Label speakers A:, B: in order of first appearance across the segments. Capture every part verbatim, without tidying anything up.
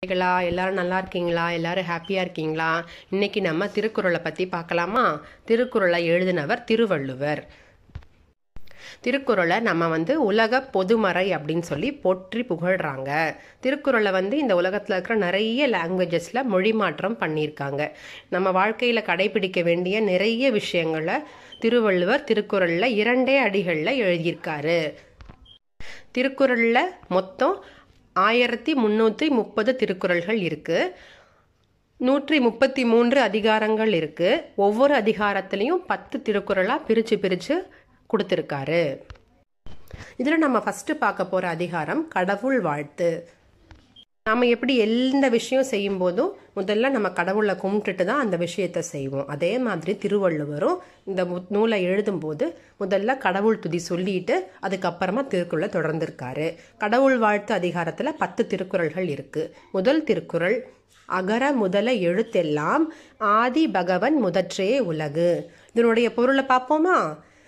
A: எல்லாரும் நல்லா இருக்கீங்களா? எல்லாரும் ஹாப்பியா இருக்கீங்களா? இன்னைக்கு நம்ம திருக்குறளை பத்தி பார்க்கலாமா? திருக்குறளை எழுதினவர் திருவள்ளுவர். திருக்குறளை நம்ம வந்து உலக பொதுமறை அப்படின்னு சொல்லி போற்றி புகழ்றாங்க. திருக்குறளை வந்து இந்த உலகத்தில் இருக்கிற நிறைய லாங்குவேஜஸில் மொழி மாற்றம் பண்ணியிருக்காங்க. நம்ம வாழ்க்கையில் கடைபிடிக்க வேண்டிய நிறைய விஷயங்களை திருவள்ளுவர் திருக்குறளில் இரண்டே அடிகளில் எழுதியிருக்காரு. திருக்குறளில் மொத்தம் ஆயிரத்தி முந்நூற்றி முப்பது திருக்குறள்கள் இருக்கு. நூற்றி முப்பத்தி மூன்று அதிகாரங்கள் இருக்கு. ஒவ்வொரு அதிகாரத்திலையும் பத்து திருக்குறளாக பிரித்து பிரித்து கொடுத்துருக்காரு. இதில் நம்ம ஃபஸ்ட்டு பார்க்க போகிற அதிகாரம் கடவுள் வாழ்த்து. நாம் எப்படி எந்த விஷயம் செய்யும் போதும் முதல்ல நம்ம கடவுளை கும்பிட்டுட்டு தான் அந்த விஷயத்தை செய்வோம். அதே மாதிரி திருவள்ளுவரும் இந்த நூலை எழுதும்போது முதல்ல கடவுள் துதி சொல்லிட்டு அதுக்கப்புறமா திருக்குறளை தொடர்ந்திருக்காரு. கடவுள் வாழ்த்து அதிகாரத்தில் பத்து திருக்குறள்கள் இருக்குது. முதல் திருக்குறள், அகர முதல எழுத்தெல்லாம் ஆதி பகவன் முதற்றே உலகு. இதனுடைய பொருளை பார்ப்போமா?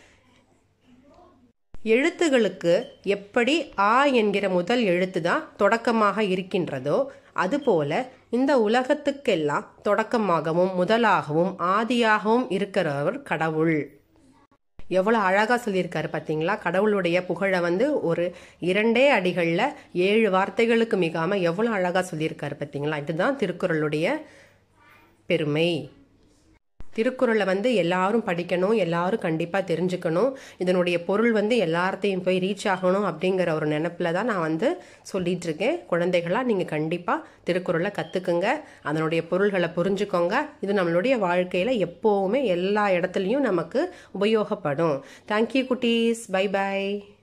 A: எழுத்துகளுக்கு எப்படி ஆ என்கிற முதல் எழுத்து தான் தொடக்கமாக இருக்கின்றதோ அதுபோல இந்த உலகத்துக்கெல்லாம் தொடக்கமாகவும் முதலாகவும் ஆதியாகவும் இருக்கிறவர் கடவுள். எவ்வளோ அழகாக சொல்லியிருக்காரு பார்த்தீங்களா? கடவுளுடைய புகழை வந்து ஒரு இரண்டே அடிகளில் ஏழு வார்த்தைகளுக்கு மிகாமல் எவ்வளோ அழகாக சொல்லியிருக்காரு பார்த்தீங்களா? இதுதான் திருக்குறளுடைய பெருமை. திருக்குறளை வந்து எல்லாரும் படிக்கணும், எல்லாரும் கண்டிப்பாக தெரிஞ்சுக்கணும். இதனுடைய பொருள் வந்து எல்லார்த்தையும் போய் ரீச் ஆகணும் அப்படிங்கிற ஒரு நினைப்பில் தான் நான் வந்து சொல்லிட்டு இருக்கேன். குழந்தைகளாக நீங்கள் கண்டிப்பாக திருக்குறளை கற்றுக்குங்க, அதனுடைய பொருள்களை புரிஞ்சுக்கோங்க. இது நம்மளுடைய வாழ்க்கையில் எப்போவுமே எல்லா இடத்துலையும் நமக்கு உபயோகப்படும். தேங்க்யூ குட்டீஸ். Bye by.